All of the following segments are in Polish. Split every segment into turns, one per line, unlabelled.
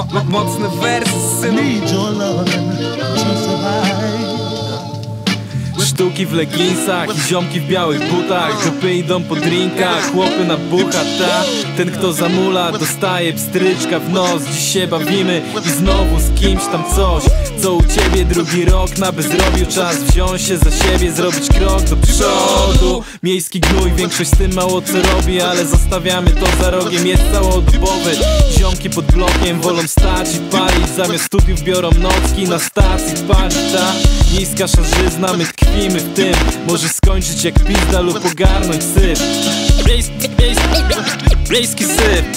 Mocne wersy, synu.
Sztuki w leginsach i ziomki w białych butach. Chłopy idą po drinkach, chłopy na bucha, ta. Ten kto zamula dostaje pstryczka w nos. Dziś się bawimy i znowu z kimś tam coś. Co u ciebie drugi rok na bezrobiu. Czas wziąć się za siebie, zrobić krok do przodu. Miejski gnój, większość z tym mało co robi, ale zostawiamy to za rogiem, jest całodobowy. Ziomki pod blokiem wolą stać i palić, zamiast studiów biorą nocki na stacji palić, ta. Miejska szarzyzna, my tkwimy w tym. Może skończyć jak pizda lub ogarnąć syf. Miejski syf.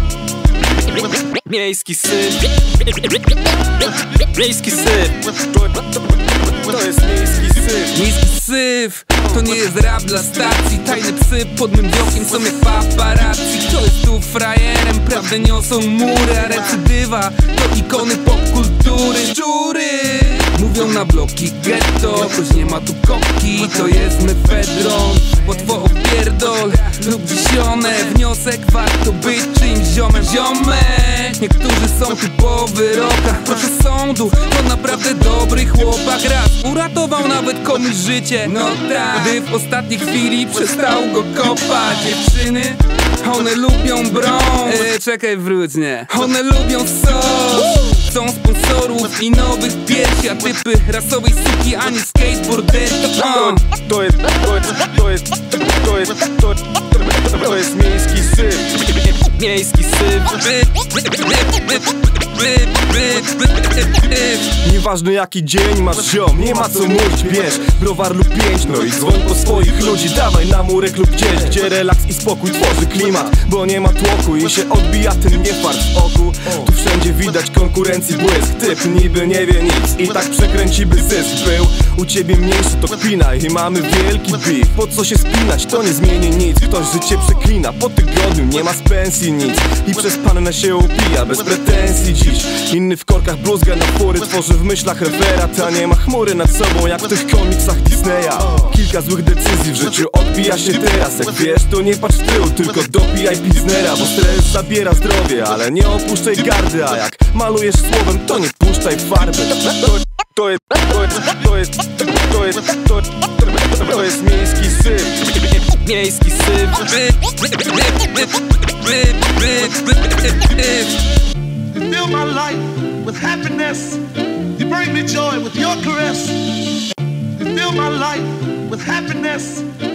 Miejski syf. Miejski syf. To jest miejski syf.
Miejski syf. To nie jest rap dla stacji. Tajne psy pod mym wiokiem są jak paparazzi. Kto jest tu frajerem? Prawdę niosą mury, a recydywa to ikony popkultury. Szczury mówią na bloki getto, choć nie ma tu kopki. To jest mefedron, łatwo opierdol lub dziesione. Wniosek, warto być czyimś ziomem. Ziomek, niektórzy są tu po wyrokach. Proszę sądu, to naprawdę dobry chłopak. Raz uratował nawet komuś życie, no tak, gdy w ostatniej chwili przestał go kopać. Dziewczyny, one lubią broń. Czekaj, wróć, nie. One lubią sos, chcą sponsorów i nowych piersi, a typy rasowej suki, a nie skateboarderka.
To jest miejski syf. Miejski syf.
Nieważne jaki dzień masz ziom, nie ma co mówić, bierz browar lub pięć, no i dzwoń po swoich ludzi. Dawaj na murek lub gdzieś, gdzie relaks i spokój tworzy klimat, bo nie ma tłoku i się odbija ten niefart w oku. Tu wszędzie widać konkurencji błysk, typ niby nie wie nic i tak przekręci by zysk był. U ciebie mniejszy to kpina i mamy wielki beef. Po co się spinać, to nie zmieni nic. Ktoś życie przeklina, po tygodniu nie ma z pensji nic i przez pannę się upija bez pretensji dziś. Inny w korkach bluzga na fury tworzy w myślach referat, a nie ma chmury nad sobą jak w tych komiksach Disneya. Kilka złych decyzji w życiu odbija się teraz. Jak wiesz, to nie patrz w tył, tylko dopijaj pilznera, bo stres zabiera zdrowie, ale nie opuszczaj gardy. A jak malujesz słowem, to nie puszczaj farby.
To jest miejski syf. Miejski syf.
You fill my life with happiness. You bring me joy with your caress. You fill my life with happiness.